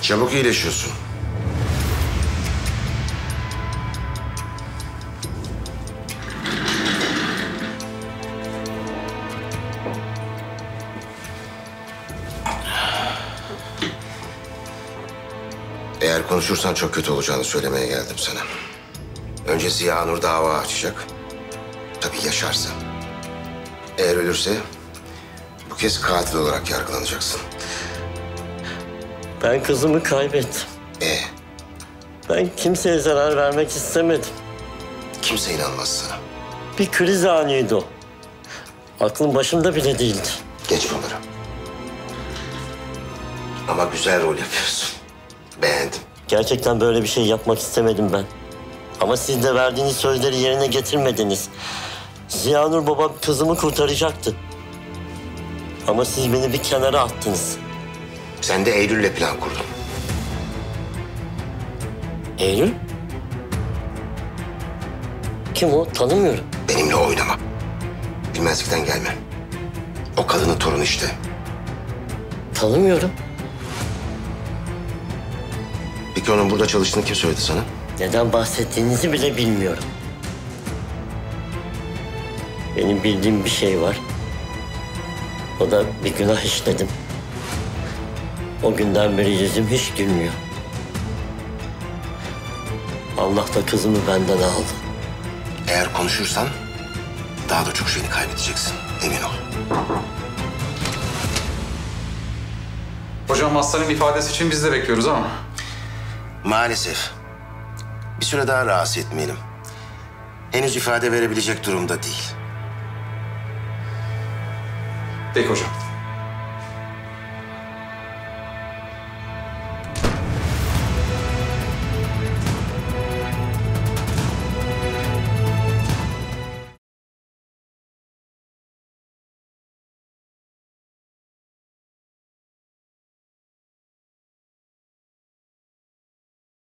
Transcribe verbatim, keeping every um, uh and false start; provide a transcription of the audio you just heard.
Çabuk iyileşiyorsun. Eğer konuşursan çok kötü olacağını söylemeye geldim sana. Önce Ziya Nur dava açacak. Tabii yaşarsa. Eğer ölürse bu kez katil olarak yargılanacaksın. Ben kızımı kaybettim. Ee, Ben kimseye zarar vermek istemedim. kimse inanmaz sana. Bir kriz anıydı o. Aklım başımda bile değildi. Geç bunları. Ama güzel rol yapıyorsun. Beğendim. Gerçekten böyle bir şey yapmak istemedim ben. Ama siz de verdiğiniz sözleri yerine getirmediniz. Ziya Nur babam kızımı kurtaracaktı. Ama siz beni bir kenara attınız. Sen de Eylül'le plan kurdun. Eylül? Kim o? Tanımıyorum. Benimle oynama. Bilmezlikten gelme. O kadının torunu işte. Tanımıyorum. Peki onun burada çalıştığını kim söyledi sana? Neden bahsettiğinizi bile bilmiyorum. Benim bildiğim bir şey var. O da bir günah işledim. O günden beri yüzüm hiç gülmüyor. Allah da kızımı benden aldı. Eğer konuşursan daha da çok şeyini kaybedeceksin. Emin ol. Hocam hastanın ifadesi için biz de bekliyoruz ama. Maalesef. Bir süre daha rahatsız etmeyelim. Henüz ifade verebilecek durumda değil. Peki hocam.